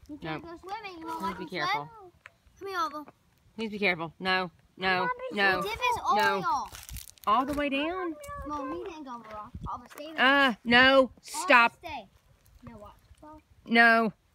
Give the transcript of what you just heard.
You can't go swimming. You won't Please let be me careful. swim? Come here, Alva. Please be careful. No, no, no. The tip is all the way off. All the way down? Mom, he didn't go over off. Alva, stay there. No. Stop. Alva, stay. No, what? No.